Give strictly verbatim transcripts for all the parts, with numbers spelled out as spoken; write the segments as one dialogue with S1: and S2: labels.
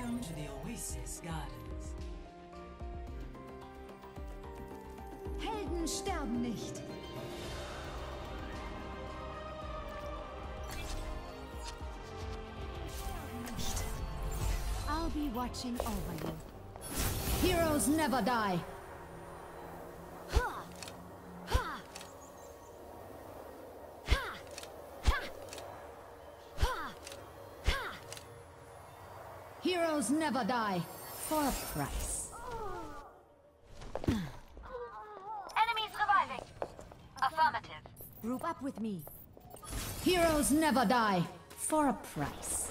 S1: Welcome to the Oasis Gardens.
S2: Helden sterben nicht. I'll be watching over you. Heroes never die. Heroes never die. For a price.
S3: Enemies reviving. Affirmative.
S2: Group up with me. Heroes never die. For a price.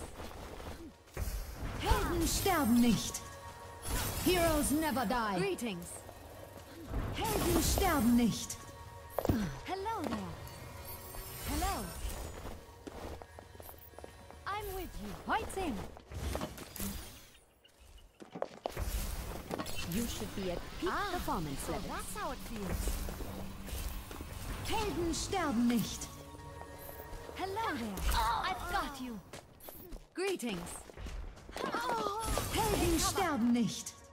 S2: Helden sterben nicht. Heroes never die. Greetings. Helden sterben nicht. Hello there. Hello. I'm with you. Hoit's in. You should be at peak ah, performance so level. That's how it feels. Helden sterben nicht. Hello there. I've got you. Greetings. Helden sterben nicht.